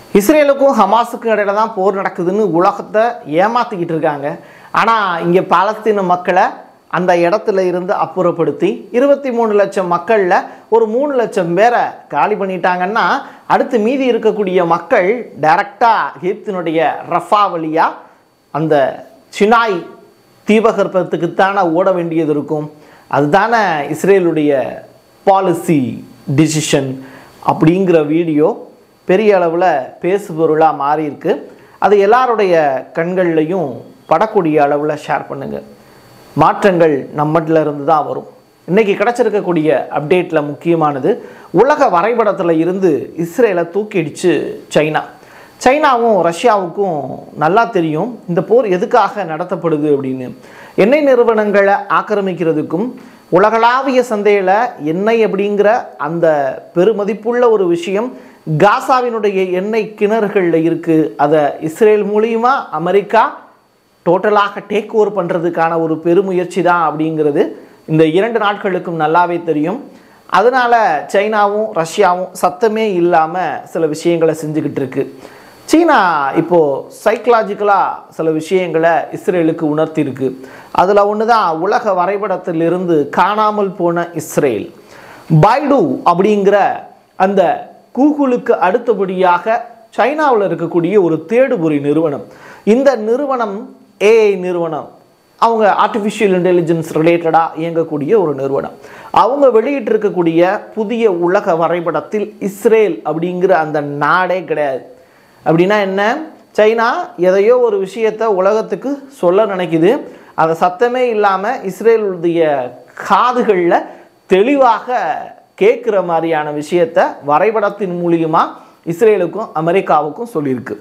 இஸ்ரேலுக்கும் ஹமாஸுக்கும் இடையில தான் போர் நடக்குதுன்னு உலகத்தை ஏமாத்திக்கிட்டு இருக்காங்க. ஆனால் இங்கே பாலஸ்தீன மக்களை அந்த இடத்துல இருந்து அப்புறப்படுத்தி 23 லட்சம் மக்களில் ஒரு 3 லட்சம் பேரை காலி பண்ணிட்டாங்கன்னா, அடுத்து மீதி இருக்கக்கூடிய மக்கள் டைரக்டாக எகிப்தினுடைய ரஃபா வழியாக அந்த சினாய் தீபகற்பத்துக்குத்தானே ஓட வேண்டியது இருக்கும். அதுதானே இஸ்ரேலுடைய பாலிசி டிசிஷன் அப்படிங்கிற வீடியோ பெரிய அளவில் பேசுபொருளாக மாறியிருக்கு. அது எல்லாருடைய கண்கள்லையும் படக்கூடிய அளவில் ஷேர் பண்ணுங்கள். மாற்றங்கள் நம்மட்டில் இருந்து தான் வரும். இன்றைக்கி கிடச்சிருக்கக்கூடிய அப்டேட்டில் முக்கியமானது, உலக வரைபடத்தில் இருந்து இஸ்ரேலை தூக்கிடுச்சு சைனாவும் ரஷ்யாவுக்கும் நல்லா தெரியும் இந்த போர் எதுக்காக நடத்தப்படுது அப்படின்னு. எண்ணெய் நிறுவனங்களை ஆக்கிரமிக்கிறதுக்கும் உலகளாவிய சந்தையில் எண்ணெய் அப்படிங்கிற அந்த பெருமதிப்புள்ள ஒரு விஷயம் காசாவினுடைய எண்ணெய் கிணறுகளில் இருக்குது. அதை இஸ்ரேல் மூலியமா அமெரிக்கா டோட்டலாக டேக் ஓவர் பண்ணுறதுக்கான ஒரு பெருமுயற்சி தான் அப்படிங்கிறது இந்த 2 நாட்களுக்கும் நல்லாவே தெரியும். அதனால் சைனாவும் ரஷ்யாவும் சத்தமே இல்லாமல் சில விஷயங்களை செஞ்சுக்கிட்டு இருக்கு. சீனா இப்போது சைக்கலாஜிக்கலாக சில விஷயங்களை இஸ்ரேலுக்கு உணர்த்தியிருக்கு. அதில் ஒன்று தான் உலக வரைபடத்திலிருந்து காணாமல் போன இஸ்ரேல். பைடு அப்படிங்கிற அந்த கூகுளுக்கு அடுத்தபடியாக சைனாவில் இருக்கக்கூடிய ஒரு தேடுபொறி நிறுவனம். இந்த நிறுவனம் ஏஐ நிறுவனம், அவங்க ஆர்டிஃபிஷியல் இன்டெலிஜென்ஸ் ரிலேட்டடாக இயங்கக்கூடிய ஒரு நிறுவனம். அவங்க வெளியிட்டிருக்கக்கூடிய புதிய உலக வரைபடத்தில் இஸ்ரேல் அப்படிங்கிற அந்த நாடே கிடையாது. அப்படின்னா என்ன? சைனா எதையோ ஒரு விஷயத்தை உலகத்துக்கு சொல்ல நினைக்குது. அதை சத்தமே இல்லாமல் இஸ்ரேலுடைய காதுகளில் தெளிவாக கேட்குற மாதிரியான விஷயத்தை வரைபடத்தின் மூலியமாக இஸ்ரேலுக்கும் அமெரிக்காவுக்கும் சொல்லியிருக்கு.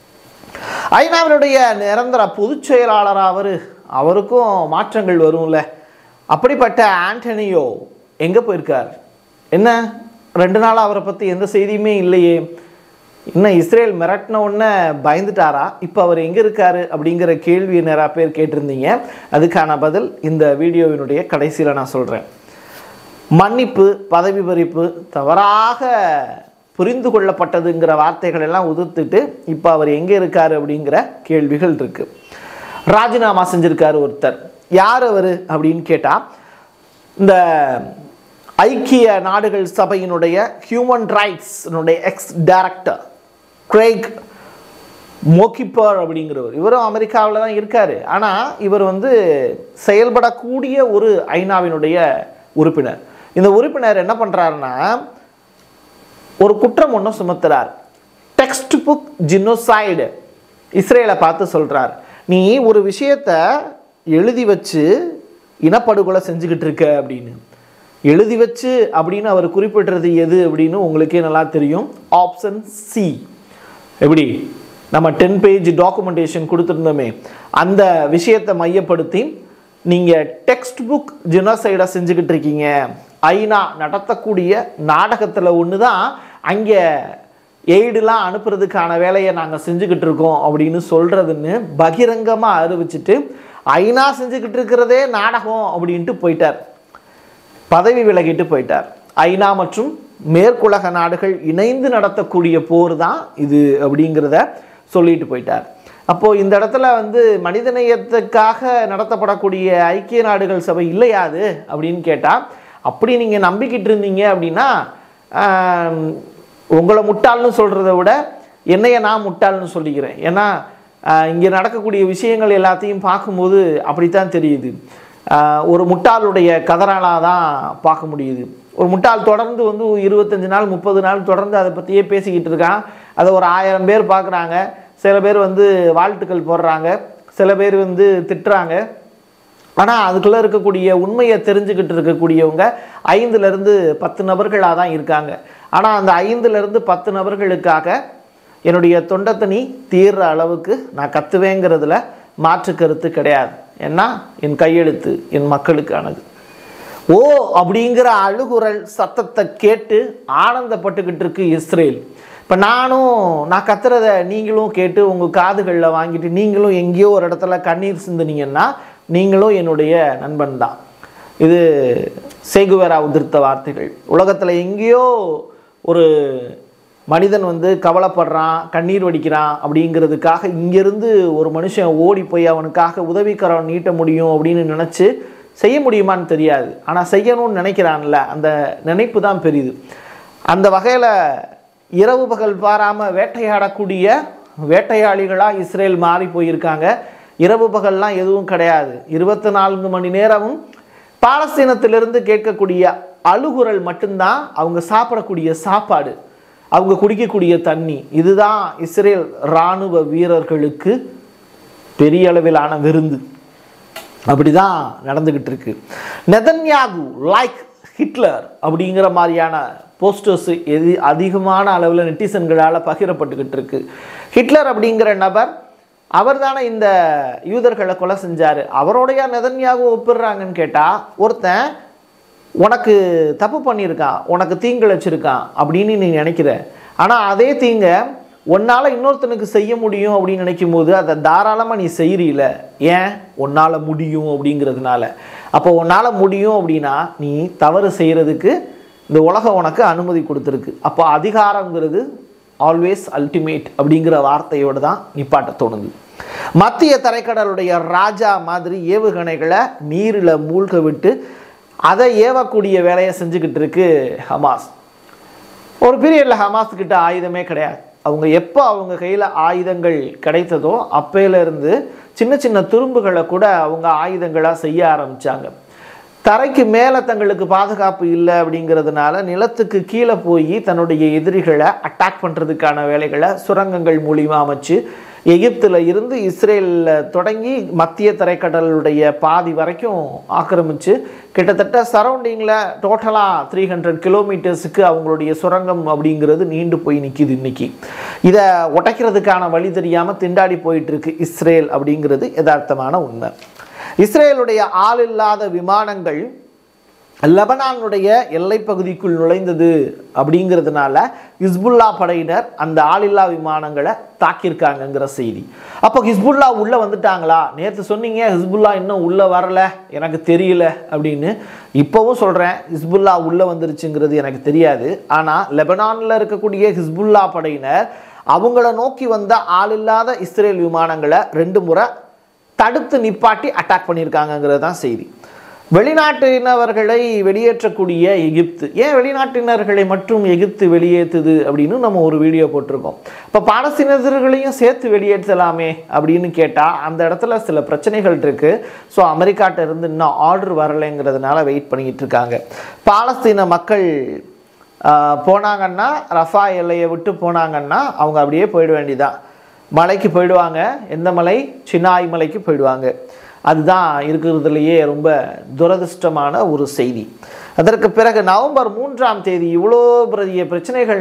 ஐநாவினுடைய நிரந்தர பொதுச் செயலாளர் அவருக்கும் மாற்றங்கள் வரும்ல. அப்படிப்பட்ட ஆண்டனியோ எங்கே போயிருக்கார்? என்ன 2 நாள் அவரை பற்றி எந்த செய்தியுமே இல்லையே. இன்னும் இஸ்ரேல் மிரட்டின உடனே பயந்துட்டாரா? இப்போ அவர் எங்கே இருக்கார் அப்படிங்கிற கேள்வியை நிறையா பேர் கேட்டிருந்தீங்க. அதுக்கான பதில் இந்த வீடியோவினுடைய கடைசியில் நான் சொல்கிறேன். மன்னிப்பு, பதவி பறிப்பு, தவறாக புரிந்து கொள்ளப்பட்டதுங்கிற வார்த்தைகள் எல்லாம் உதிர்த்துட்டு இப்போ அவர் எங்கே இருக்கார் அப்படிங்கிற கேள்விகள் இருக்குது. ராஜினாமா செஞ்சுருக்காரு ஒருத்தர். யார் அவர் அப்படின்னு கேட்டால், இந்த ஐக்கிய நாடுகள் சபையினுடைய ஹியூமன் ரைட்ஸ்னுடைய எக்ஸ் டைரக்டர் கிரேக் மோக்கிப்பர் அப்படிங்கிறவர். இவரும் அமெரிக்காவில் தான் இருக்கார். ஆனால் இவர் செயல்படக்கூடிய ஒரு ஐநாவினுடைய உறுப்பினர். இந்த உறுப்பினர் என்ன பண்ணுறாருன்னா, ஒரு குற்றம் ஒன்றும் சுமத்துறார். Text book genocide. இஸ்ரேலை பார்த்து சொல்கிறார், நீ ஒரு விஷயத்தை எழுதி வச்சு இனப்படுகொலை செஞ்சுக்கிட்டு இருக்க அப்படின்னு. எழுதி வச்சு அப்படின்னு அவர் குறிப்பிட்றது எது அப்படின்னு உங்களுக்கே நல்லா தெரியும். Option C. எப்படி நம்ம 10 பேஜ் டாக்குமெண்டேஷன் கொடுத்துருந்தோமே, அந்த விஷயத்தை மையப்படுத்தி நீங்கள் டெக்ஸ்ட் புக் ஜினோசைடை செஞ்சுக்கிட்டு இருக்கீங்க. ஐநா நடத்தக்கூடிய நாடகத்தில் ஒன்று தான் அங்கே எய்டுலாம் அனுப்புறதுக்கான வேலையை நாங்கள் செஞ்சுக்கிட்டு இருக்கோம் அப்படின்னு சொல்கிறதுன்னு பகிரங்கமாக அறிவிச்சிட்டு ஐநா செஞ்சுக்கிட்டு இருக்கிறதே நாடகம் அப்படின்ட்டு போயிட்டார். பதவி விலகிட்டு போயிட்டார். ஐநா மற்றும் மேற்குலக நாடுகள் இணைந்து நடத்தக்கூடிய போர் தான் இது அப்படிங்கிறத சொல்லிட்டு போயிட்டார். அப்போது இந்த இடத்துல மனிதநேயத்துக்காக நடத்தப்படக்கூடிய ஐக்கிய நாடுகள் சபை இல்லையாது அப்படின்னு கேட்டால், அப்படி நீங்கள் நம்பிக்கிட்டு இருந்தீங்க அப்படின்னா உங்களை முட்டாள்னு சொல்கிறத விட என்னைய நான் முட்டாள்னு சொல்லிக்கிறேன். ஏன்னா இங்கே நடக்கக்கூடிய விஷயங்கள் எல்லாத்தையும் பார்க்கும்போது அப்படித்தான் தெரியுது. ஒரு முட்டாளுடைய கதறாலாக தான் பார்க்க முடியுது. ஒரு முட்டாள் தொடர்ந்து 25 நாள் 30 நாள் தொடர்ந்து அதை பற்றியே பேசிக்கிட்டு இருக்கான். அதை ஒரு 1000 பேர் பார்க்குறாங்க. சில பேர் வாழ்த்துக்கள் போடுறாங்க, சில பேர் திட்டுறாங்க. ஆனால் அதுக்குள்ளே இருக்கக்கூடிய உண்மையை தெரிஞ்சுக்கிட்டு இருக்கக்கூடியவங்க 5லேருந்து 10 நபர்களாக தான் இருக்காங்க. ஆனால் அந்த 5லேருந்து 10 நபர்களுக்காக என்னுடைய தொண்டத்தனி தீர்ற அளவுக்கு நான் கத்துவேங்கிறதுல மாற்று கருத்து கிடையாது. ஏன்னா என் கையெழுத்து என் மக்களுக்கானது. ஓ அப்படிங்கிற அழுகுரல் சத்தத்தை கேட்டு ஆனந்தப்பட்டுக்கிட்டு இருக்கு இஸ்ரேல். இப்போ நான் கத்துறத நீங்களும் கேட்டு உங்கள் காதுகளில் வாங்கிட்டு நீங்களும் எங்கேயோ ஒரு இடத்துல கண்ணீர் சிந்துனீங்கன்னா நீங்களும் என்னுடைய நண்பன் தான். இது சேகுவேரா உதிர்த்த வார்த்தைகள். உலகத்தில் எங்கேயோ ஒரு மனிதன் வந்து கவலைப்படுறான், கண்ணீர் வடிக்கிறான் அப்படிங்கிறதுக்காக இங்கேருந்து ஒரு மனுஷன் ஓடி போய் அவனுக்காக உதவிக்கரம் நீட்ட முடியும் அப்படின்னு நினச்சி செய்ய முடியுமான்னு தெரியாது. ஆனால் செய்யணும்னு நினைக்கிறான்ல, அந்த நினைப்பு தான் பெரிது. அந்த வகையில் இரவு பகல் பாராமல் வேட்டையாடக்கூடிய வேட்டையாளிகளாக இஸ்ரேல் மாறி போயிருக்காங்க. இரவு பகல்லாம் எதுவும் கிடையாது. 24 மணி நேரமும் பாலஸ்தீனத்திலிருந்து கேட்கக்கூடிய அழுகுரல் மட்டும்தான் அவங்க சாப்பிடக்கூடிய சாப்பாடு, அவங்க குடிக்கக்கூடிய தண்ணி. இதுதான் இஸ்ரேல் இராணுவ வீரர்களுக்கு பெரிய அளவிலான விருந்து. அப்படிதான் நடந்துகிட்டு இருக்கு. நெதன்யாகு லைக் ஹிட்லர் அப்படிங்கிற மாதிரியான போஸ்டர்ஸ் அதிகமான அளவில் நெட்டிசன்களால் பகிரப்பட்டுக்கிட்டு இருக்கு. ஹிட்லர் அப்படிங்கிற நபர் அவர் தானே இந்த யூதர்களை கொலை செஞ்சார். அவரோடைய நெதன்யாகு ஒப்பிடுறாங்கன்னு கேட்டால், ஒருத்தன் உனக்கு தப்பு பண்ணியிருக்கான், உனக்கு தீங்கிழைச்சிருக்கான் அப்படின்னு நீ நினைக்கிற. ஆனால் அதே தீங்க உன்னால் இன்னொருத்தனுக்கு செய்ய முடியும் அப்படின்னு நினைக்கும் போது அதை தாராளமாக நீ செய்கிறீல. ஏன்? உன்னால் முடியும் அப்படிங்கிறதுனால. அப்போ உன்னால் முடியும் அப்படின்னா நீ தவறு செய்கிறதுக்கு இந்த உலகம் உனக்கு அனுமதி கொடுத்துருக்கு. அப்போ அதிகாரங்கிறது ஆல்வேஸ் அல்டிமேட் அப்படிங்கிற வார்த்தையோடு தான் நிப்பாட்ட தோணுது. மத்திய தரைக்கடலுடைய ராஜா மாதிரி ஏவுகணைகளை நீரில் மூழ்க விட்டு அதை ஏவக்கூடிய வேலையை செஞ்சுக்கிட்டு இருக்கு ஹமாஸ். ஒரு பீரியடில் ஹமாஸ் கிட்ட ஆயுதமே கிடையாது. அவங்க எப்போ அவங்க கையில் ஆயுதங்கள் கிடைத்ததோ அப்பையிலேருந்து சின்ன சின்ன துரும்புகளை கூட அவங்க ஆயுதங்களாக செய்ய ஆரம்பித்தாங்க. தரைக்கு மேலே தங்களுக்கு பாதுகாப்பு இல்லை அப்படிங்கிறதுனால நிலத்துக்கு கீழே போய் தன்னுடைய எதிரிகளை அட்டாக் பண்ணுறதுக்கான வேலைகளை சுரங்கங்கள் மூலிமா அமைச்சு எகிப்தில் இருந்து இஸ்ரேலில் தொடங்கி மத்திய தரைக்கடலுடைய பாதி வரைக்கும் ஆக்கிரமித்து கிட்டத்தட்ட சரௌண்டிங்கில் டோட்டலாக 300 கிலோமீட்டர்ஸுக்கு அவங்களுடைய சுரங்கம் அப்படிங்கிறது நீண்டு போய் நிற்கிது. இன்னைக்கு இதை உடைக்கிறதுக்கான வழி தெரியாமல் திண்டாடி போயிட்டுருக்கு இஸ்ரேல் அப்படிங்கிறது யதார்த்தமான உண்மை. இஸ்ரேலுடைய ஆள் இல்லாத விமானங்கள் லெபனானுடைய எல்லை பகுதிக்குள் நுழைந்தது அப்படிங்கிறதுனால ஹிஸ்புல்லா படையினர் அந்த ஆளில்லா விமானங்களை தாக்கியிருக்காங்கங்கிற செய்தி. அப்போ ஹிஸ்புல்லா உள்ளே வந்துட்டாங்களா? நேற்று சொன்னீங்க ஹிஸ்புல்லா இன்னும் உள்ளே வரலை, எனக்கு தெரியல அப்படின்னு. இப்போவும் சொல்கிறேன், ஹிஸ்புல்லா உள்ளே வந்துருச்சுங்கிறது எனக்கு தெரியாது. ஆனால் லெபனானில் இருக்கக்கூடிய ஹிஸ்புல்லா படையினர் அவங்கள நோக்கி வந்த ஆளில்லாத இஸ்ரேல் விமானங்களை 2 முறை தடுத்து நிப்பாட்டி அட்டாக் பண்ணியிருக்காங்கங்கிறது தான் செய்தி. வெளிநாட்டினவர்களை வெளியேற்றக்கூடிய எகிப்து, ஏன் வெளிநாட்டினர்களை மட்டும் எகிப்து வெளியேற்றுது அப்படின்னு நம்ம ஒரு வீடியோ போட்டிருக்கோம். இப்போ பாலஸ்தீனர்களையும் சேர்த்து வெளியேற்றலாமே அப்படின்னு கேட்டால் அந்த இடத்துல சில பிரச்சனைகள் இருக்குது. ஸோ அமெரிக்காட்ட இருந்து இன்னும் ஆர்டர் வரலைங்கிறதுனால வெயிட் பண்ணிக்கிட்டு இருக்காங்க. பாலஸ்தீன மக்கள் போனாங்கன்னா, ரஃபா எல்லையை விட்டு போனாங்கன்னா அவங்க அப்படியே போயிட வேண்டியதான். மலைக்கு போயிடுவாங்க. எந்த மலை? சினாய் மலைக்கு போயிடுவாங்க. அதுதான் இருக்கிறதுலையே ரொம்ப துரதிர்ஷ்டமான ஒரு செய்தி. அதற்கு பிறகு நவம்பர் 3ஆம் தேதி இவ்வளோ பெரிய பிரச்சனைகள்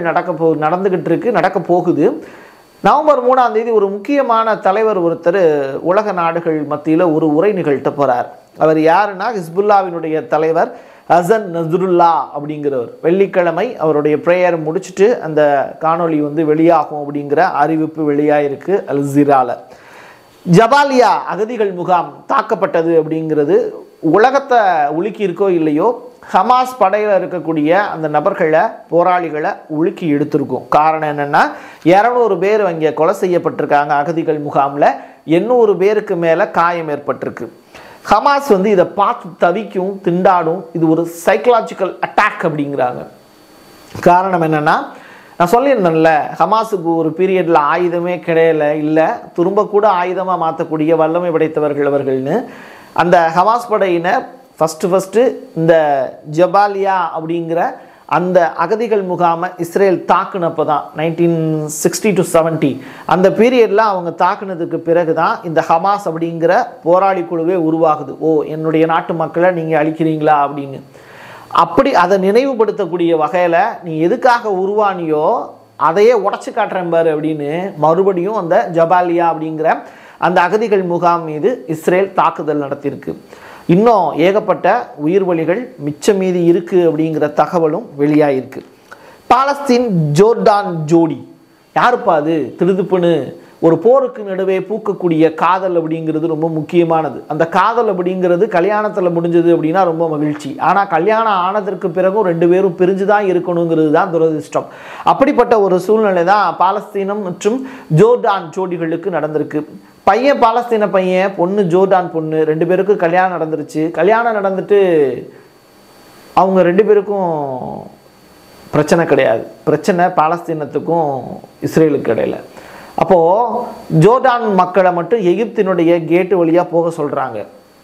நடக்க போகுது. நவம்பர் 3ஆம் தேதி ஒரு முக்கியமான தலைவர் ஒருத்தர் உலக நாடுகள் மத்தியில் ஒரு உரை நிகழ்த்த போகிறார். அவர் யாருன்னா ஹிஸ்புல்லாவினுடைய தலைவர் ஹசன் நஸ்ருல்லா அப்படிங்கிறவர். வெள்ளிக்கிழமை அவருடைய ப்ரேயர் முடிச்சுட்டு அந்த காணொளி வெளியாகும் அப்படிங்கிற அறிவிப்பு வெளியாயிருக்கு அல் ஜீரால. ஜபாலியா அகதிகள் முகாம் தாக்கப்பட்டது அப்படிங்கிறது உலகத்தை உலுக்கி இருக்கோ இல்லையோ, ஹமாஸ் படையில் இருக்கக்கூடிய அந்த நபர்களை, போராளிகளை உலுக்கி எடுத்திருக்கும். காரணம் என்னென்னா 200 பேர் அங்கே கொலை செய்யப்பட்டிருக்காங்க அகதிகள் முகாமில். 800 பேருக்கு மேலே காயம் ஏற்பட்டிருக்கு. ஹமாஸ் இதை பார்த்து தவிக்கும், திண்டாடும். இது ஒரு சைக்கலாஜிக்கல் அட்டாக் அப்படிங்கிறாங்க. காரணம் என்னென்னா, நான் சொல்லியிருந்தேன்ல, ஹமாஸுக்கு ஒரு பீரியடில் ஆயுதமே இல்லை, திரும்ப கூட ஆயுதமாக மாற்றக்கூடிய வல்லமை படைத்தவர்கள் அவர்கள்னு. அந்த ஹமாஸ் படையினர் ஃபஸ்ட்டு இந்த ஜபாலியா அப்படிங்கிற அந்த அகதிகள் முகாமை இஸ்ரேல் தாக்குனப்போ தான் 1960 to 70 அந்த பீரியடில் அவங்க தாக்குனதுக்கு பிறகு தான் இந்த ஹமாஸ் அப்படிங்கிற போராளி குழுவே உருவாகுது. ஓ, என்னுடைய நாட்டு மக்களை நீங்கள் அழிக்கிறீங்களா அப்படின்னு. அப்படி அதை நினைவுபடுத்தக்கூடிய வகையில் நீ எதுக்காக உருவானியோ அதையே உடச்சி காட்டுறேன் பாரு அப்படின்னு மறுபடியும் அந்த ஜபாலியா அப்படிங்கிற அந்த அகதிகள் முகாம் மீது இஸ்ரேல் தாக்குதல் நடத்தியிருக்கு. இன்னும் ஏகப்பட்ட உயிர் வலிகள் மிச்சம் மீதி இருக்குது அப்படிங்கிற தகவலும் வெளியாகிருக்கு. பாலஸ்தீன் ஜோர்டான் ஜோடி யாருப்பா அது? திருதுப்புன்னு ஒரு போருக்கு நடுவே பூக்கக்கூடிய காதல் அப்படிங்கிறது ரொம்ப முக்கியமானது. அந்த காதல் அப்படிங்கிறது கல்யாணத்தில் முடிஞ்சது அப்படின்னா ரொம்ப மகிழ்ச்சி. ஆனால் கல்யாணம் ஆனதற்கு பிறகும் 2 பேரும் பிரிஞ்சு தான் இருக்கணுங்கிறது தான் துரதிர்ஷ்டம். அப்படிப்பட்ட ஒரு சூழ்நிலை தான் பாலஸ்தீனம் மற்றும் ஜோர்டான் ஜோடிகளுக்கு நடந்திருக்கு. பையன் பாலஸ்தீன பையன், பொண்ணு ஜோர்டான் பொண்ணு, 2 பேருக்கும் கல்யாணம் நடந்துருச்சு. கல்யாணம் நடந்துட்டு அவங்க 2 பேருக்கும் பிரச்சனை கிடையாது. பிரச்சனை பாலஸ்தீனத்துக்கும் இஸ்ரேலுக்கு இடையில. அப்போது ஜோர்டான் மக்களை மட்டும் எகிப்தினுடைய கேட்டு வழியாக போக சொல்கிறாங்க.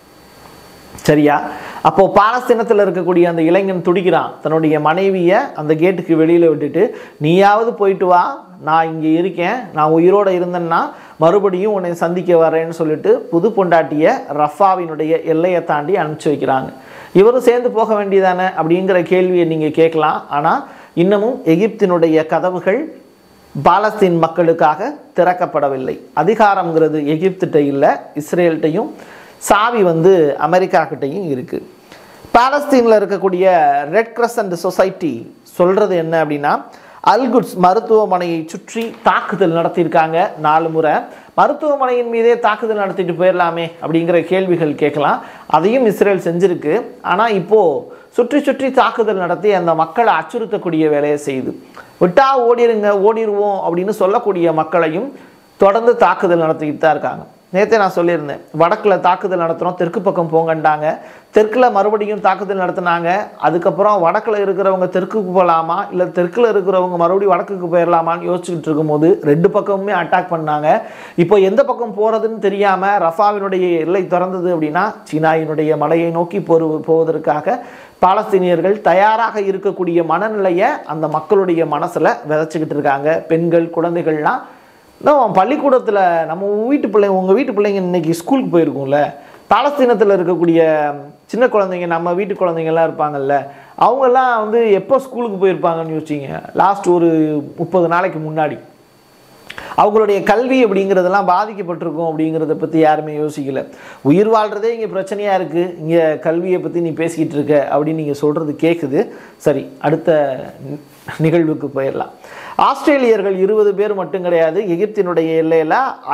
சரியா? அப்போது பாலஸ்தீனத்தில் இருக்கக்கூடிய அந்த இளைஞன் துடிக்கிறான். தன்னுடைய மனைவியை அந்த கேட்டுக்கு வெளியில் விட்டுட்டு, நீயாவது போயிட்டு வா, நான் இங்கே இருக்கேன், நான் உயிரோடு இருந்தேன்னா மறுபடியும் உன்னை சந்திக்க வரேன்னு சொல்லிட்டு புது பொண்டாட்டியை ரஃபாவினுடைய எல்லையை தாண்டி அனுப்பிச்சி வைக்கிறாங்க. இவரும் சேர்ந்து போக வேண்டியதானே அப்படிங்கிற கேள்வியை நீங்கள் கேட்கலாம். ஆனால் இன்னமும் எகிப்தினுடைய கதவுகள் பாலஸ்தீன் மக்களுக்காக திறக்கப்படவில்லை. அதிகாரங்கிறது எகிப்திட்ட இல்லை, இஸ்ரேல்கிட்டையும் சாவி அமெரிக்கா கிட்டையும் இருக்குது. பாலஸ்தீனில் இருக்கக்கூடிய ரெட் கிரசன்ட் சொசைட்டி சொல்கிறது என்ன அப்படின்னா, அல்குட்ஸ் மருத்துவமனையை சுற்றி தாக்குதல் நடத்தியிருக்காங்க 4 முறை. மருத்துவமனையின் மீதே தாக்குதல் நடத்திட்டு போயிடலாமே அப்படிங்கிற கேள்விகள் கேட்கலாம். அதையும் இஸ்ரேல் செஞ்சுருக்கு. ஆனால் இப்போது சுற்றி சுற்றி தாக்குதல் நடத்தி அந்த மக்களை அச்சுறுத்தக்கூடிய வேலையை செய்யுது. விட்டா ஓடிடுவோம் அப்படின்னு சொல்லக்கூடிய மக்களையும் தொடர்ந்து தாக்குதல் நடத்திக்கிட்டு தான் இருக்காங்க. நேற்றே நான் சொல்லியிருந்தேன், வடக்கில் தாக்குதல் நடத்துகிறோம், தெற்கு பக்கம் போங்கண்டாங்க. தெற்கில் மறுபடியும் தாக்குதல் நடத்தினாங்க. அதுக்கப்புறம் வடக்கில் இருக்கிறவங்க தெற்குக்கு போகலாமா, இல்லை தெற்கில் இருக்கிறவங்க மறுபடியும் வடக்குக்கு போயிடலாமான்னு யோசிச்சுக்கிட்டு இருக்கும்போது 2 பக்கமுமே அட்டாக் பண்ணாங்க. இப்போ எந்த பக்கம் போகிறதுன்னு தெரியாமல் ரஃபாவினுடைய எல்லை திறந்தது அப்படின்னா சினாயினுடைய மலையை நோக்கி போவதற்காக பாலஸ்தீனியர்கள் தயாராக இருக்கக்கூடிய மனநிலையை அந்த மக்களுடைய மனசில் விதைச்சிக்கிட்டு இருக்காங்க. பெண்கள், குழந்தைகள்லாம் பள்ளிக்கூடத்தில் நம்ம உங்கள் வீட்டு பிள்ளைங்க இன்னைக்கு ஸ்கூலுக்கு போயிருக்கும்ல, பாலஸ்தீனத்தில் இருக்கக்கூடிய சின்ன குழந்தைங்க, நம்ம வீட்டு குழந்தைங்கள்லாம் இருப்பாங்கல்ல, அவங்கெல்லாம் எப்போ ஸ்கூலுக்கு போயிருப்பாங்கன்னு யோசிச்சிங்க. லாஸ்ட் ஒரு 30 நாளைக்கு முன்னாடி. அவங்களுடைய கல்வி அப்படிங்கிறதெல்லாம் பாதிக்கப்பட்டிருக்கும் அப்படிங்கிறத பற்றி யாருமே யோசிக்கல. உயிர் வாழ்கிறதே இங்கே பிரச்சனையாக இருக்குது, இங்கே கல்வியை பற்றி நீ பேசிக்கிட்டு இருக்க அப்படின்னு நீங்கள் சொல்கிறது கேட்குது. சரி, அடுத்த நிகழ்வுக்கு போயிடலாம். ஆஸ்திரேலியர்கள் 20 பேர் மட்டும் கிடையாது, எகிப்தினுடைய எல்லையில்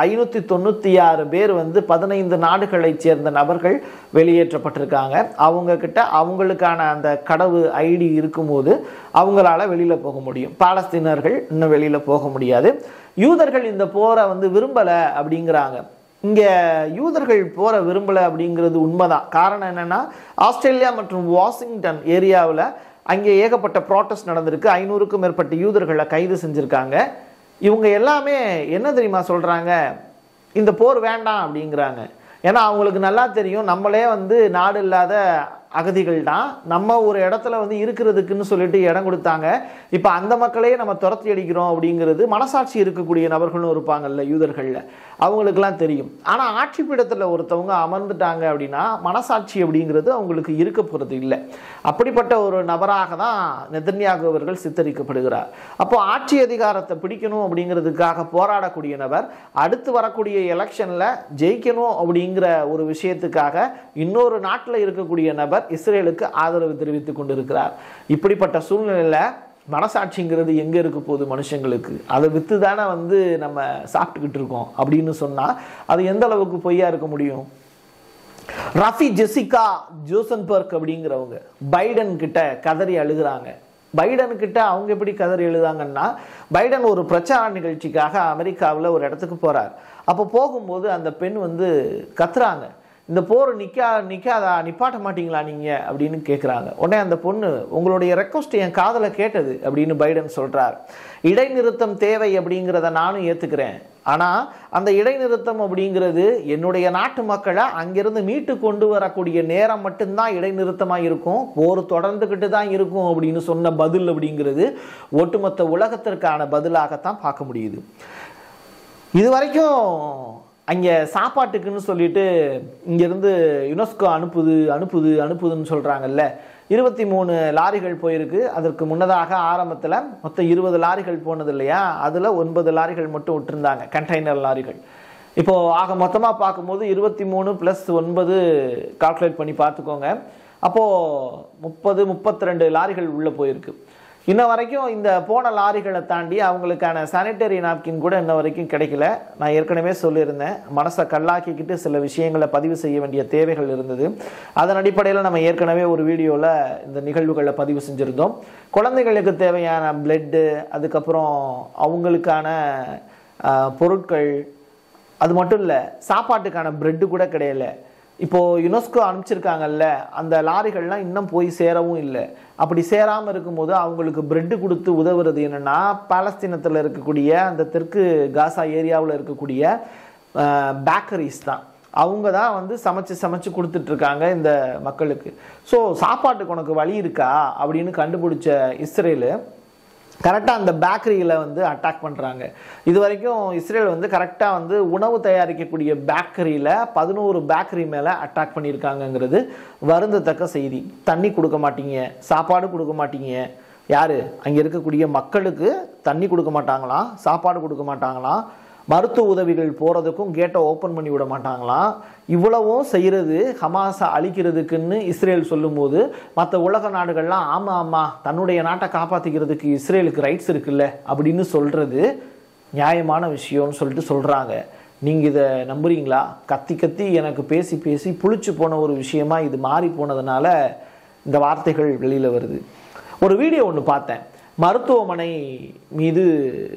596 பேர் 15 நாடுகளைச் சேர்ந்த நபர்கள் வெளியேற்றப்பட்டிருக்காங்க. அவங்கக்கிட்ட அவங்களுக்கான அந்த கடவு ஐடி இருக்கும்போது அவங்களால வெளியில் போக முடியும். பாலஸ்தீனர்கள் இன்னும் வெளியில் போக முடியாது. யூதர்கள் இந்த போரை விரும்பலை அப்படிங்கிறாங்க. இங்கே யூதர்கள் போரை விரும்பலை அப்படிங்கிறது உண்மைதான். காரணம் என்னென்னா, ஆஸ்திரேலியா மற்றும் வாஷிங்டன் ஏரியாவில் அங்கே ஏகப்பட்ட ப்ராட்டஸ்ட் நடந்திருக்கு. 500க்கும் மேற்பட்ட யூதர்களை கைது செஞ்சுருக்காங்க. இவங்க எல்லாமே என்ன தெரியுமா சொல்கிறாங்க, இந்த போர் வேண்டாம் அப்படிங்கிறாங்க. ஏன்னா அவங்களுக்கு நல்லா தெரியும், நம்மளே நாடு இல்லாத அகதிகள் தான், நம்ம ஒரு இடத்துல இருக்கிறதுக்குன்னு சொல்லிட்டு இடம் கொடுத்தாங்க, இப்போ அந்த மக்களையே நம்ம துரத்தி அடிக்கிறோம் அப்படிங்கிறது மனசாட்சி இருக்கக்கூடிய நபர்களும் இருப்பாங்கல்ல யூதர்களில், அவங்களுக்கெல்லாம் தெரியும். ஆனால் ஆட்சி பீடத்தில் ஒருத்தவங்க அமர்ந்துட்டாங்க அப்படின்னா மனசாட்சி அப்படிங்கிறது அவங்களுக்கு இருக்க போகிறது இல்லை. அப்படிப்பட்ட ஒரு நபராக தான் நெதன்யாகு அவர்கள் சித்தரிக்கப்படுகிறார். அப்போ ஆட்சி அதிகாரத்தை பிடிக்கணும் அப்படிங்கிறதுக்காக போராடக்கூடிய நபர் அடுத்து வரக்கூடிய எலெக்ஷனில் ஜெயிக்கணும் அப்படிங்கிற ஒரு விஷயத்துக்காக இன்னொரு நாட்டில் இருக்கக்கூடிய நபர் இஸ்ரேலுக்கு ஆதரவு தெரிவித்துக் கொண்டிருக்கிறார். இப்படிப்பட்ட சூழ்நிலையில மனசாட்சிங்கிறது எங்க இருக்க போகுது மனுஷங்களுக்கு? அதை வித்து தானே நம்ம சாப்பிட்டுக்கிட்டு இருக்கோம் அப்படின்னு சொன்னா அது எந்த அளவுக்கு பொய்யா இருக்க முடியும்? ரஃபி ஜெசிகா ஜோசன்பர்க் அப்படிங்கிறவங்க பைடன் கிட்ட கதறி அழுகிறாங்க. பைடன் கிட்ட அவங்க எப்படி கதறி எழுதாங்கன்னா, பைடன் ஒரு பிரச்சார நிகழ்ச்சிக்காக அமெரிக்காவில் ஒரு இடத்துக்கு போறார். அப்போ போகும்போது அந்த பெண் கத்துறாங்க, இந்த போர் நிற்காதா, நிப்பாட்ட மாட்டீங்களா நீங்கள் அப்படின்னு கேட்குறாங்க. உடனே அந்த பொண்ணு, உங்களுடைய ரெக்வஸ்ட் என் காதலை கேட்டது அப்படின்னு பைடன் சொல்கிறார். இடைநிறுத்தம் தேவை அப்படிங்கிறத நானும் ஏற்றுக்கிறேன். ஆனால் அந்த இடைநிறுத்தம் அப்படிங்கிறது என்னுடைய நாட்டு மக்களை அங்கிருந்து மீட்டு கொண்டு வரக்கூடிய நேரம் மட்டும்தான் இடைநிறுத்தமாக இருக்கும், போர் தொடர்ந்துக்கிட்டு தான் இருக்கும் அப்படின்னு சொன்ன பதில் அப்படிங்கிறது ஒட்டுமொத்த உலகத்திற்கான பதிலாகத்தான் பார்க்க முடியுது. இது வரைக்கும் அங்கே சாப்பாட்டுக்குன்னு சொல்லிட்டு இங்கேருந்து யுனெஸ்கோ அனுப்புதுன்னு சொல்கிறாங்கல்ல, 23 லாரிகள் போயிருக்கு. அதற்கு முன்னதாக ஆரம்பத்தில் மொத்தம் 20 லாரிகள் போனது இல்லையா, அதில் 9 லாரிகள் மட்டும் விட்டுருந்தாங்க, கண்டெய்னர் லாரிகள். இப்போது ஆக மொத்தமாக பார்க்கும்போது 23 + 9 கால்குலேட் பண்ணி பார்த்துக்கோங்க. அப்போது 32 லாரிகள் உள்ளே போயிருக்கு. இன்ன வரைக்கும் இந்த போன லாரிகளை தாண்டி அவங்களுக்கான சானிட்டரி நாப்கின் கூட இன்ன வரைக்கும் கிடைக்கல. நான் ஏற்கனவே சொல்லியிருந்தேன், மனசை கல்லாக்கிக்கிட்டு சில விஷயங்களை பதிவு செய்ய வேண்டிய தேவைகள் இருந்தது. அதன் அடிப்படையில் நம்ம ஏற்கனவே ஒரு வீடியோவில் இந்த நிகழ்வுகளை பதிவு செஞ்சுருந்தோம். குழந்தைகளுக்கு தேவையான பிளட்டு, அதுக்கப்புறம் அவங்களுக்கான பொருட்கள், அது மட்டும் இல்லை சாப்பாட்டுக்கான பிரெட்டு கூட கிடையல. இப்போது யுனெஸ்கோ அனுப்பிச்சிருக்காங்கல்ல, அந்த லாரிகள்லாம் இன்னும் போய் சேரவும் இல்லை. அப்படி சேராமல் இருக்கும்போது அவங்களுக்கு பிரெட்டு கொடுத்து உதவுறது என்னென்னா, பாலஸ்தீனத்தில் இருக்கக்கூடிய அந்த தெற்கு காசா ஏரியாவில் இருக்கக்கூடிய பேக்கரிஸ் தான். அவங்க தான் வந்து சமைச்சு கொடுத்துட்ருக்காங்க இந்த மக்களுக்கு. ஸோ சாப்பாட்டுக்கு உனக்கு வழி இருக்கா அப்படின்னு கண்டுபிடிச்ச இஸ்ரேலு கரெக்டாக அந்த பேக்கரியில் வந்து அட்டாக் பண்ணுறாங்க. இது வரைக்கும் இஸ்ரேல் வந்து கரெக்டாக வந்து உணவு தயாரிக்கக்கூடிய பேக்கரியில் 11 பேக்கரி மேலே அட்டாக் பண்ணியிருக்காங்கங்கிறது வருந்தத்தக்க செய்தி. தண்ணி கொடுக்க மாட்டீங்க, சாப்பாடு கொடுக்க மாட்டீங்க. யார் அங்கே இருக்கக்கூடிய மக்களுக்கு தண்ணி கொடுக்க மாட்டாங்களாம், சாப்பாடு கொடுக்க மாட்டாங்களாம், மருத்துவ உதவிகள் போகிறதுக்கும் கேட்டை ஓப்பன் பண்ணி விட மாட்டாங்களாம். இவ்வளவும் செய்கிறது ஹமாஸை அழிக்கிறதுக்குன்னு இஸ்ரேல் சொல்லும்போது மற்ற உலக நாடுகள்லாம் ஆமாம் தன்னுடைய நாட்டை காப்பாற்றிக்கிறதுக்கு இஸ்ரேலுக்கு ரைட்ஸ் இருக்குல்ல அப்படின்னு சொல்கிறது நியாயமான விஷயம்னு சொல்லிட்டு சொல்கிறாங்க. நீங்கள் இதை நம்புறீங்களா? கத்தி எனக்கு பேசி புளிச்சு போன ஒரு விஷயமா இது மாறி போனதுனால இந்த வார்த்தைகள் வெளியில் வருது. ஒரு வீடியோ ஒன்று பார்த்தேன். மருத்துவமனை மீது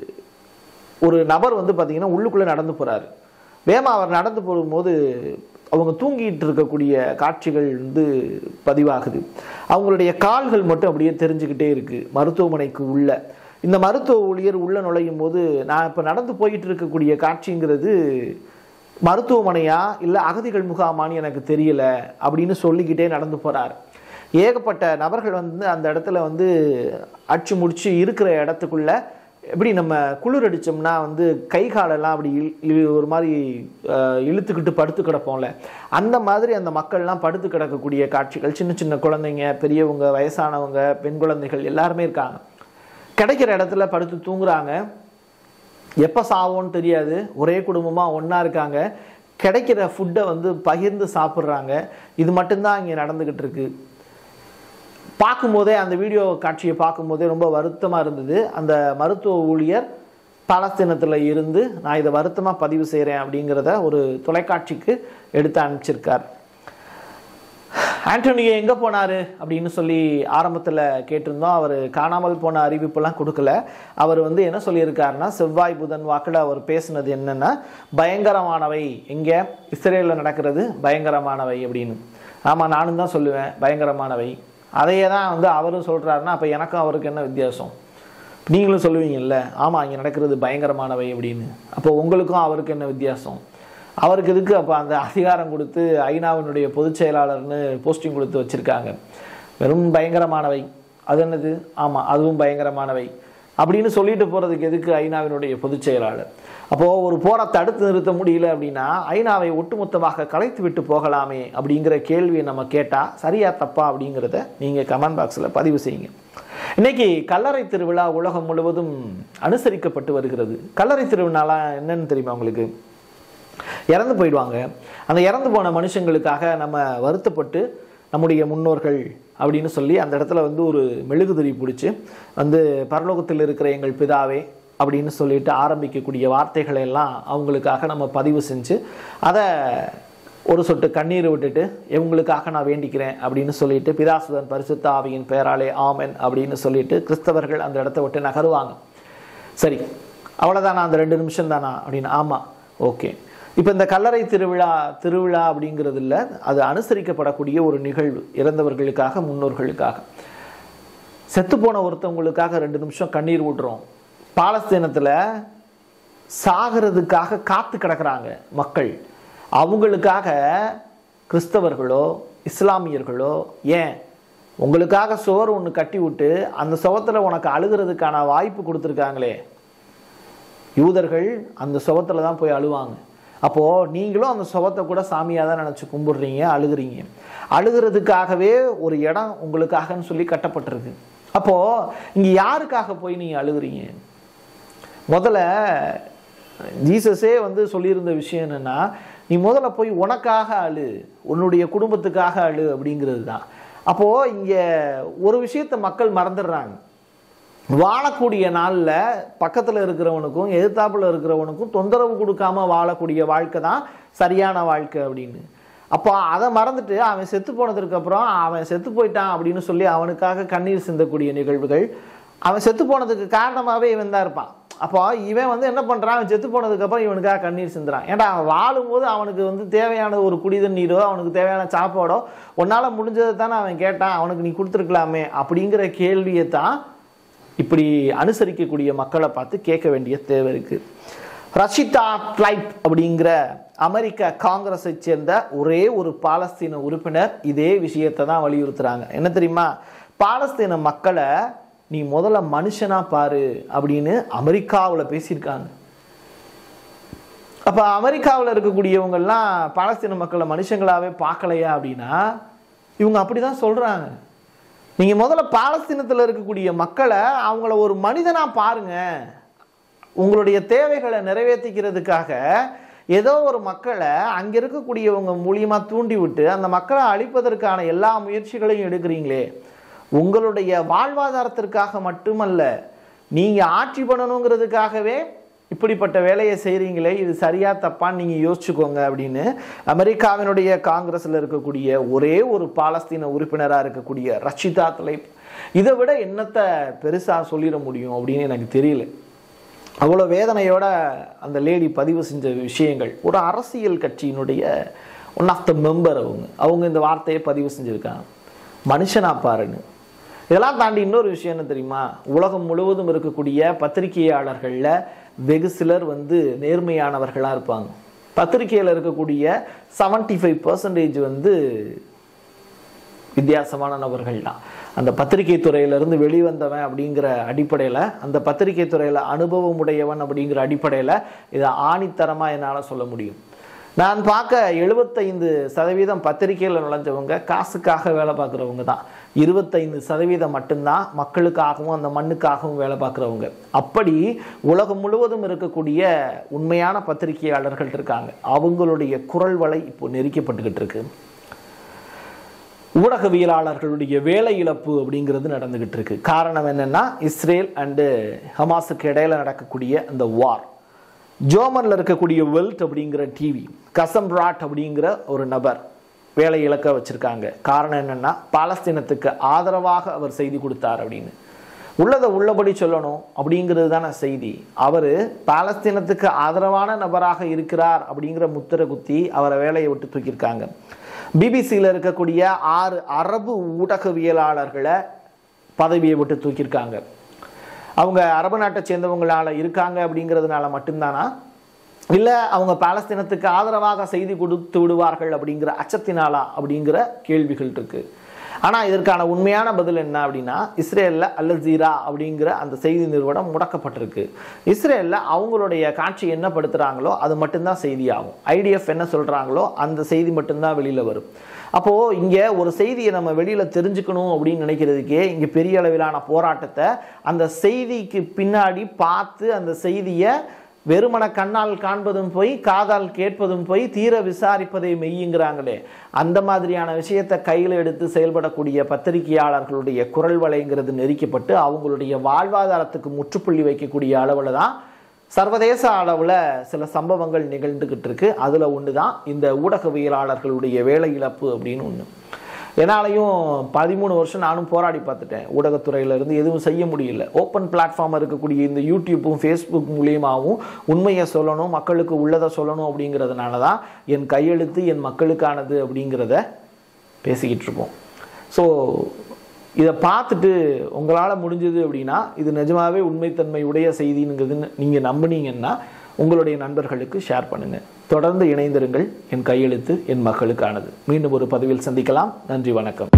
ஒரு நபர் வந்து பார்த்தீங்கன்னா உள்ளுக்குள்ளே நடந்து போகிறாரு. அவர் நடந்து போகும்போது அவங்க தூங்கிட்டு இருக்கக்கூடிய காட்சிகள் வந்து பதிவாகுது. அவங்களுடைய கால்கள் மட்டும் அப்படியே தெரிஞ்சுக்கிட்டே இருக்குது மருத்துவமனைக்கு உள்ள. இந்த மருத்துவ ஊழியர் உள்ள நுழையும் போது, நான் இப்போ நடந்து போயிட்டு இருக்கக்கூடிய காட்சிங்கிறது மருத்துவமனையா இல்லை அகதிகள் முகாமான்னு எனக்கு தெரியல அப்படின்னு சொல்லிக்கிட்டே நடந்து போகிறார். ஏகப்பட்ட நபர்கள் வந்து அந்த இடத்துல வந்து அடிச்சு முடிச்சு இருக்கிற இடத்துக்குள்ள எப்படி நம்ம குளிர் அடித்தோம்னா வந்து கை காலெல்லாம் அப்படி ஒரு மாதிரி இழுத்துக்கிட்டு படுத்து கிடப்போம்ல, அந்த மாதிரி அந்த மக்கள்லாம் படுத்து கிடக்கக்கூடிய காட்சிகள். சின்ன குழந்தைங்க, பெரியவங்க, வயசானவங்க, பெண் குழந்தைகள் எல்லாருமே இருக்காங்க. கிடைக்கிற இடத்துல படுத்து தூங்குறாங்க. எப்போ சாவோன்னு தெரியாது. ஒரே குடும்பமாக ஒன்றா இருக்காங்க. கிடைக்கிற ஃபுட்டை வந்து பகிர்ந்து சாப்பிட்றாங்க. இது மட்டும்தான் இங்கே நடந்துக்கிட்டு இருக்கு. பார்க்கும்போதே அந்த வீடியோ காட்சியை பார்க்கும்போதே ரொம்ப வருத்தமாக இருந்தது. அந்த மருத்துவ ஊழியர் பாலஸ்தீனத்தில் இருந்து நான் இதை வருத்தமாக பதிவு செய்கிறேன் அப்படிங்கிறத ஒரு தொலைக்காட்சிக்கு எடுத்து அனுப்பிச்சிருக்கார். ஆண்டனியோ எங்கே போனார் அப்படின்னு சொல்லி ஆரம்பத்தில் கேட்டிருந்தோம். அவர் காணாமல் போன அறிவிப்பெல்லாம் கொடுக்கல. அவர் வந்து என்ன சொல்லியிருக்காருன்னா, செவ்வாய் புதன் வாக்கில் அவர் பேசினது என்னென்னா, பயங்கரமானவை எங்கே இஸ்ரேலில் நடக்கிறது பயங்கரமானவை அப்படின்னு. ஆமாம், நானும் தான் சொல்லுவேன் பயங்கரமானவை. அதையே தான் வந்து அவரும் சொல்கிறாருன்னா அப்போ எனக்கும் அவருக்கு என்ன வித்தியாசம்? நீங்களும் சொல்லுவீங்கல்ல, ஆமாம் இங்கே நடக்கிறது பயங்கரமானவை அப்படின்னு. அப்போ உங்களுக்கும் அவருக்கு என்ன வித்தியாசம்? அவருக்கு எதுக்கு அப்போ அந்த அதிகாரம் கொடுத்து ஐநாவினுடைய பொதுச் செயலாளர்னு போஸ்டிங் கொடுத்து வச்சுருக்காங்க? வெறும் பயங்கரமானவை, அது என்னது? ஆமாம் அதுவும் பயங்கரமானவை அப்படின்னு சொல்லிட்டு போகிறதுக்கு எதுக்கு ஐநாவினுடைய பொதுச் செயலாளர்? அப்போது ஒரு போரை தடுத்து நிறுத்த முடியல அப்படின்னா ஐநாவை ஒட்டுமொத்தமாக கலைத்து விட்டு போகலாமே அப்படிங்கிற கேள்வியை நம்ம கேட்டால் சரியா தப்பா அப்படிங்கிறத நீங்கள் கமெண்ட் பாக்ஸில் பதிவு செய்யுங்க. இன்னைக்கு கல்லறை திருவிழா உலகம் முழுவதும் அனுசரிக்கப்பட்டு வருகிறது. கல்லறை திருவிழாலாம் என்னன்னு தெரியுமா உங்களுக்கு? இறந்து போயிடுவாங்க. அந்த இறந்து போன மனுஷங்களுக்காக நம்ம வருத்தப்பட்டு நம்முடைய முன்னோர்கள் அப்படின்னு சொல்லி அந்த இடத்துல வந்து ஒரு மெழுகுதிரி பிடிச்சி வந்து பரலோகத்தில் இருக்கிற எங்கள் பிதாவே அப்படின்னு சொல்லிட்டு ஆரம்பிக்கக்கூடிய வார்த்தைகளை எல்லாம் அவங்களுக்காக நம்ம பதிவு செஞ்சு அதை ஒரு சொட்டு கண்ணீர் விட்டுட்டு இவங்களுக்காக நான் வேண்டிக்கிறேன் அப்படின்னு சொல்லிட்டு பிதாசுதன் பரிசுத்த ஆவியின் பெயராலே ஆமென் அப்படின்னு சொல்லிட்டு கிறிஸ்தவர்கள் அந்த இடத்த விட்டு நகருவாங்க. சரி, அவ்வளோதானா? அந்த 2 நிமிஷம் தானா அப்படின்னு? ஆமாம், ஓகே. இப்போ இந்த கல்லறை திருவிழா அப்படிங்கிறது இல்லை, அது அனுசரிக்கப்படக்கூடிய ஒரு நிகழ்வு. இறந்தவர்களுக்காக, முன்னோர்களுக்காக. செத்துப்போன ஒருத்தவங்களுக்காக 2 நிமிஷம் கண்ணீர் விட்டுறோம். பாலஸ்தீனத்தில் சாகிறதுக்காக காத்து கிடக்கிறாங்க மக்கள். அவங்களுக்காக கிறிஸ்தவர்களோ இஸ்லாமியர்களோ, ஏன் உங்களுக்காக சுவர் ஒன்று கட்டி விட்டு அந்த சுவத்தில் உனக்கு அழுகிறதுக்கான வாய்ப்பு கொடுத்துருக்காங்களே, யூதர்கள் அந்த சுவத்தில் தான் போய் அழுவாங்க. அப்போது நீங்களும் அந்த சுவத்தை கூட சாமியாக தான் நினச்சி கும்பிடுறீங்க, அழுகிறீங்க. அழுகிறதுக்காகவே ஒரு இடம் உங்களுக்காகன்னு சொல்லி கட்டப்பட்டிருக்கு. அப்போது இங்கே யாருக்காக போய் நீங்கள் அழுகிறீங்க? முதல்ல ஜீசஸே வந்து சொல்லியிருந்த விஷயம் என்னென்னா, நீ முதல்ல போய் உனக்காக அழு, உன்னுடைய குடும்பத்துக்காக அழு அப்படிங்கிறது தான். அப்போது இங்கே ஒரு விஷயத்தை மக்கள் மறந்துடுறாங்க. வாழக்கூடிய நாளில் பக்கத்தில் இருக்கிறவனுக்கும் எதிர்த்தாப்புல இருக்கிறவனுக்கும் தொந்தரவு கொடுக்காம வாழக்கூடிய வாழ்க்கை தான் சரியான வாழ்க்கை அப்படின்னு. அப்போ அதை மறந்துட்டு அவன் செத்து போனதுக்கு அப்புறம் அவன் செத்து போயிட்டான் அப்படின்னு சொல்லி அவனுக்காக கண்ணீர் சிந்தக்கூடிய நிகழ்வுகள், அவன் செத்து போனதுக்கு காரணமாகவே இவன் தான் இருப்பான். அப்போ இவன் என்ன பண்ணுறான், அவன் செத்து போனதுக்கப்புறம் இவனுக்காக கண்ணீர் சிந்துறான். ஏன்டா அவன் வாழும்போது அவனுக்கு தேவையான ஒரு குடிதண்ணீரோ அவனுக்கு தேவையான சாப்பாடோ உன்னால் முடிஞ்சதை தானே அவன் கேட்டான், அவனுக்கு நீ கொடுத்துருக்கலாமே அப்படிங்கிற கேள்வியை தான் இப்படி அனுசரிக்கக்கூடிய மக்களை பார்த்து கேட்க வேண்டிய தேவை இருக்குது. ரஷிதா ட்லைப் அப்படிங்கிற அமெரிக்க காங்கிரஸை சேர்ந்த ஒரே ஒரு பாலஸ்தீன உறுப்பினர் இதே விஷயத்தை தான் வலியுறுத்துறாங்க. என்ன தெரியுமா, பாலஸ்தீன மக்களை நீ முதல்ல மனுஷனா பாரு அப்படின்னு அமெரிக்காவில் பேசியிருக்காங்க. அப்போ அமெரிக்காவில் இருக்கக்கூடியவங்கெல்லாம் பாலஸ்தீன மக்களை மனுஷங்களாவே பார்க்கலையா அப்படின்னா இவங்க அப்படி தான் சொல்கிறாங்க. நீங்கள் முதல்ல பாலஸ்தீனத்தில் இருக்கக்கூடிய மக்களை அவங்கள ஒரு மனிதனாக பாருங்க. உங்களுடைய தேவைகளை நிறைவேற்றிக்கிறதுக்காக ஏதோ ஒரு மக்களை அங்கே இருக்கக்கூடியவங்க மூலியமாக தூண்டி விட்டு அந்த மக்களை அழிப்பதற்கான எல்லா முயற்சிகளையும் எடுக்கிறீங்களே, உங்களுடைய வாழ்வாதாரத்திற்காக மட்டுமல்ல, நீங்கள் ஆட்சி பண்ணணுங்கிறதுக்காகவே இப்படிப்பட்ட வேலையை செய்கிறீங்களே, இது சரியா தப்பான்னு நீங்கள் யோசிச்சுக்கோங்க அப்படின்னு அமெரிக்காவினுடைய காங்கிரஸில் இருக்கக்கூடிய ஒரே ஒரு பாலஸ்தீன உறுப்பினராக இருக்கக்கூடிய ரஷிதா ட்லைப் இதை விட என்னத்தை பெருசாக சொல்லிட முடியும் அப்படின்னு எனக்கு தெரியல. அவ்வளோ வேதனையோட அந்த லேடி பதிவு செஞ்ச விஷயங்கள். ஒரு அரசியல் கட்சியினுடைய ஒன் ஆஃப் த மெம்பர் அவங்க இந்த வார்த்தையை பதிவு செஞ்சுருக்காங்க, மனுஷனா பாருன்னு. இதெல்லாம் தாண்டி இன்னொரு விஷயம் என்ன தெரியுமா, உலகம் முழுவதும் இருக்கக்கூடிய பத்திரிகையாளர்களில் வெகு சிலர் நேர்மையானவர்களாக இருப்பாங்க. பத்திரிகையில் இருக்கக்கூடிய 75% வித்தியாசமான நபர்கள் தான். அந்த பத்திரிகை துறையிலிருந்து வெளிவந்தவன் அப்படிங்கிற அடிப்படையில், அந்த பத்திரிகை துறையில் அனுபவம் உடையவன் அப்படிங்கிற அடிப்படையில் இதை ஆணித்தரமாக என்னால் சொல்ல முடியும். நான் பார்க்க 75% பத்திரிகையில் நுழைஞ்சவங்க காசுக்காக வேலை பார்க்குறவங்க தான். 25% மட்டும்தான் மக்களுக்காகவும் அந்த மண்ணுக்காகவும் வேலை பார்க்குறவங்க. அப்படி உலகம் முழுவதும் இருக்கக்கூடிய உண்மையான பத்திரிகையாளர்கள் இருக்காங்க. அவங்களுடைய குரல் வலை இப்போ நெரிக்கப்பட்டுக்கிட்டு இருக்கு. ஊடகவியலாளர்களுடைய வேலை இழப்பு அப்படிங்கிறது நடந்துகிட்டு இருக்கு. காரணம் என்னன்னா, இஸ்ரேல் அண்டு ஹமாஸுக்கு இடையில நடக்கக்கூடிய அந்த வார். ஜோமனில் இருக்கக்கூடிய வெல்ட் அப்படிங்கிற டிவி கசம்ராட் அப்படிங்கிற ஒரு நபர் வேலை இழக்க வச்சிருக்காங்க. காரணம் என்னன்னா, பாலஸ்தீனத்துக்கு ஆதரவாக அவர் செய்தி கொடுத்தார் அப்படின்னு. உள்ளதை உள்ளபடி சொல்லணும் அப்படிங்கிறது தானே செய்தி. அவர் பாலஸ்தீனத்துக்கு ஆதரவான நபராக இருக்கிறார் அப்படிங்கிற முத்திரை குத்தி அவரை வேலையை விட்டு தூக்கியிருக்காங்க. பிபிசியில் இருக்கக்கூடிய 6 அரபு ஊடகவியலாளர்களை பதவியை விட்டு தூக்கியிருக்காங்க. அவங்க அரபு நாட்டை சேர்ந்தவங்களால இருக்காங்க அப்படிங்கிறதுனால மட்டும்தானா, இல்லை அவங்க பாலஸ்தீனத்துக்கு ஆதரவாக செய்தி கொடுத்து விடுவார்கள் அப்படிங்கிற அச்சத்தினாலா அப்படிங்கிற கேள்விகள் இருக்கு. ஆனால் இதற்கான உண்மையான பதில் என்ன அப்படின்னா, இஸ்ரேலில் அல் ஜீரா அப்படிங்கிற அந்த செய்தி நிறுவனம் முடக்கப்பட்டிருக்கு. இஸ்ரேலில் அவங்களுடைய காட்சி என்ன படுத்துகிறாங்களோ அது மட்டும்தான் செய்தியாகும். ஐடிஎஃப் என்ன சொல்கிறாங்களோ அந்த செய்தி மட்டும்தான் வெளியில் வரும். அப்போது இங்கே ஒரு செய்தியை நம்ம வெளியில் தெரிஞ்சுக்கணும் அப்படின்னு நினைக்கிறதுக்கே இங்கே பெரிய அளவிலான போராட்டத்தை, அந்த செய்திக்கு பின்னாடி பார்த்து அந்த செய்தியை வெறுமன கண்ணால் காண்பதும் போய் காதால் கேட்பதும் போய் தீர விசாரிப்பதை மெய்யுங்கிறாங்களே, அந்த மாதிரியான விஷயத்தை கையில் எடுத்து செயல்படக்கூடிய பத்திரிகையாளர்களுடைய குரல் வலைங்கிறது நெரிக்கப்பட்டு அவங்களுடைய வாழ்வாதாரத்துக்கு முற்றுப்புள்ளி வைக்கக்கூடிய அளவில் தான் சர்வதேச அளவில் சில சம்பவங்கள் நிகழ்ந்துக்கிட்டு இருக்கு. அதில் ஒன்று தான் இந்த ஊடகவியலாளர்களுடைய வேலை இழப்பு அப்படின்னு ஒன்று. என்னாலையும் 13 வருஷம் நானும் போராடி பார்த்துட்டேன். ஊடகத்துறையிலேருந்து எதுவும் செய்ய முடியல. ஓப்பன் பிளாட்ஃபார்ம் இருக்கக்கூடிய இந்த யூடியூப்பும் ஃபேஸ்புக் மூலியமாகவும் உண்மையை சொல்லணும், மக்களுக்கு உள்ளதை சொல்லணும் அப்படிங்கிறதுனால தான் என் கையெழுத்து என் மக்களுக்கானது அப்படிங்கிறத பேசிக்கிட்டு இருப்போம். ஸோ இதை பார்த்துட்டு உங்களால் முடிஞ்சது அப்படின்னா, இது நிஜமாகவே உண்மைத்தன்மை உடைய செய்திங்கிறதுன்னு நீங்கள் நம்பினீங்கன்னா உங்களுடைய நண்பர்களுக்கு ஷேர் பண்ணுங்கள். தொடர்ந்து இணைந்திருங்கள். என் கையெழுத்து என் மக்களுக்கானது. மீண்டும் ஒரு பதிவில் சந்திக்கலாம். நன்றி, வணக்கம்.